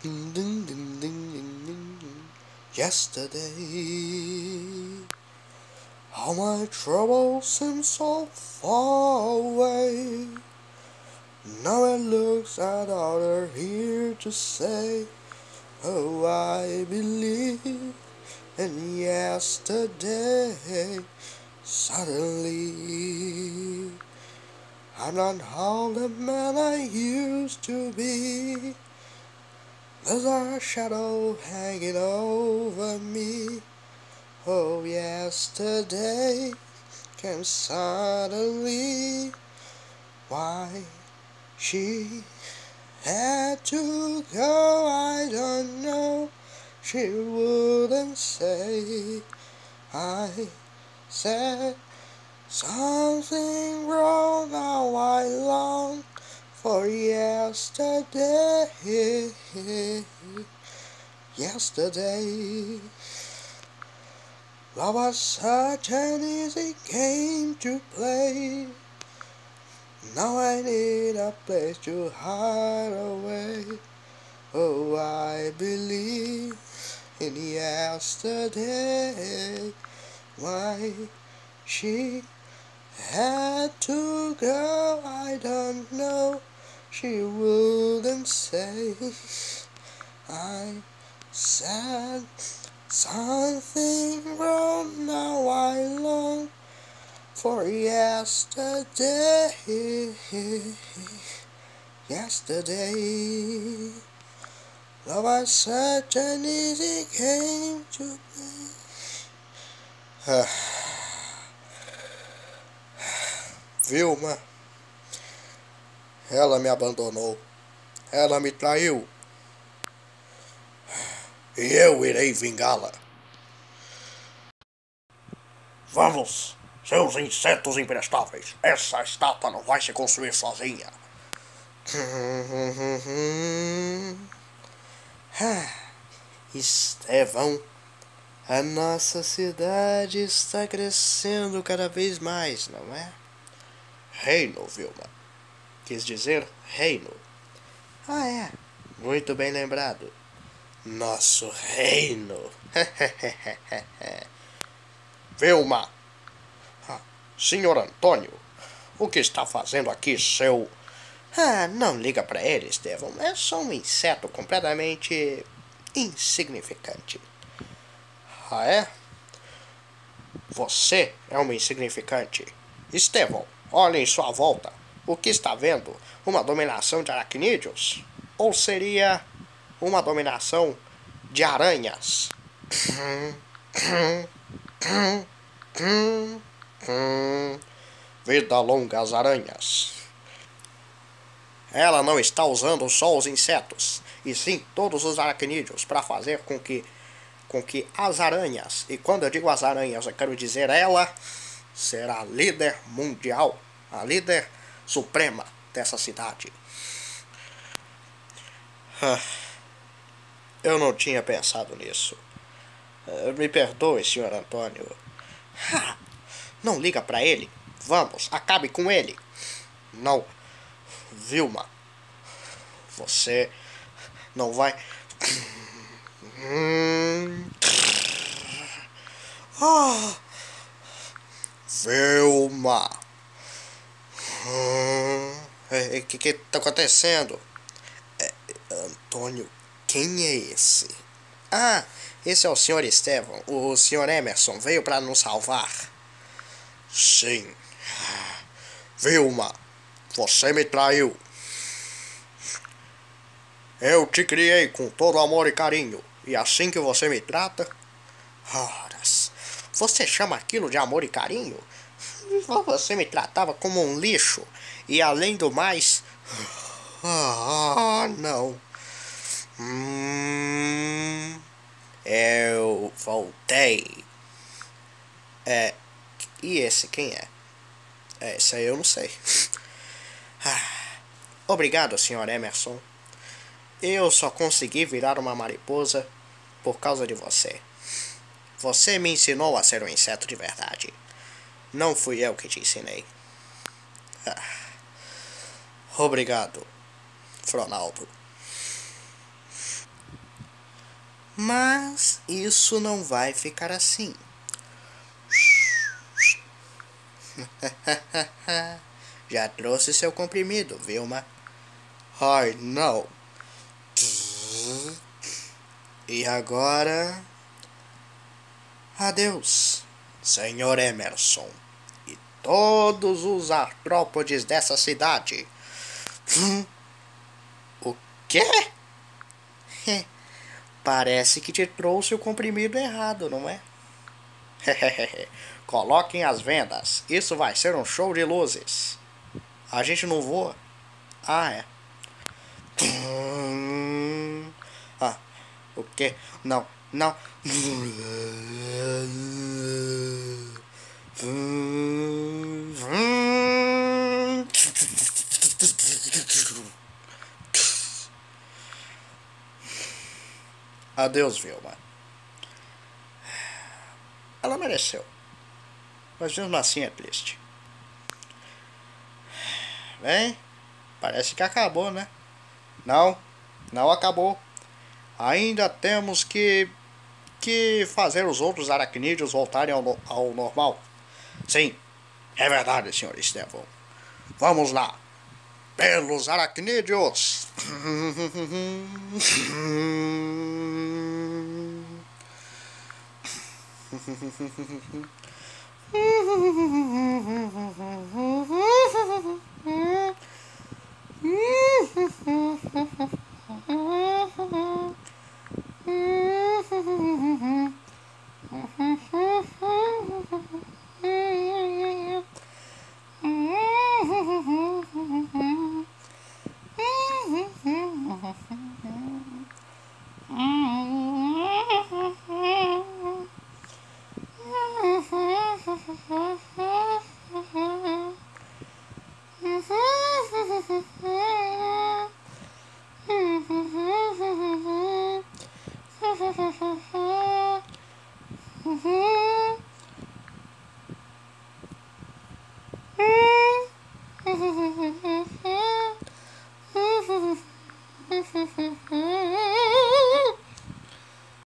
Yesterday, all my troubles seem so far away. Now it looks like they're here to say, oh, I believe in yesterday. Suddenly, I'm not all the man I used to be. There's a shadow hanging over me. Oh, yesterday came suddenly. Why she had to go, I don't know. She wouldn't say. I said something wrong, now I long for yesterday. Yesterday, love was such an easy game to play. Now I need a place to hide away. Oh, I believe in yesterday. Why she had to go, I don't know. She wouldn't say. I said something wrong, now I long for yesterday. Yesterday, love was such an easy game to play. Vilma, ela me abandonou, ela me traiu, e eu irei vingá-la. Vamos, seus insetos imprestáveis, essa estátua não vai se construir sozinha. Estevão, a nossa cidade está crescendo cada vez mais, não é? Reino, Vilma. Quis dizer reino. Ah, é. Muito bem lembrado. Nosso reino. Vilma. Senhor Antônio, o que está fazendo aqui, seu... não liga pra ele, Estevão. É só um inseto completamente insignificante. Ah, é? Você é um insignificante. Estevão, olhe em sua volta. O que está vendo? Uma dominação de aracnídeos? Ou seria uma dominação de aranhas? Vida longa às aranhas. Ela não está usando só os insetos, e sim todos os aracnídeos para fazer com que as aranhas, e quando eu digo as aranhas, eu quero dizer ela será a líder mundial, a líder suprema dessa cidade. Eu não tinha pensado nisso. Me perdoe, Sr. Antônio. Não liga pra ele. Vamos, acabe com ele. Não. Vilma, você não vai... Vilma. O que está acontecendo? Antônio, quem é esse? Esse é o Sr. Estevão. O Sr. Emerson veio para nos salvar. Sim. Vilma, você me traiu. Eu te criei com todo amor e carinho. E assim que você me trata... Horas. Você chama aquilo de amor e carinho? Você me tratava como um lixo. E além do mais... não. Eu voltei. E esse quem é? Esse aí eu não sei. Obrigado, Sr. Emerson. Eu só consegui virar uma mariposa por causa de você. Você me ensinou a ser um inseto de verdade. Não fui eu que te ensinei. Obrigado, Fronaldo. Mas isso não vai ficar assim. Já trouxe seu comprimido, Vilma? Ai, não. E agora... Adeus, Senhor Emerson e todos os artrópodes dessa cidade. O quê? Parece que te trouxe o comprimido errado, não é? Coloquem as vendas. Isso vai ser um show de luzes. A gente não voa? Ah, é. Ah, o quê? Não, não. Adeus, Vilma. Ela mereceu. Mas mesmo assim é triste. Bem, parece que acabou, né? Não, não acabou. Ainda temos que fazer os outros aracnídeos voltarem ao normal. Sim, é verdade, Sr. Estevão. Vamos lá. Pelos aracnídeos.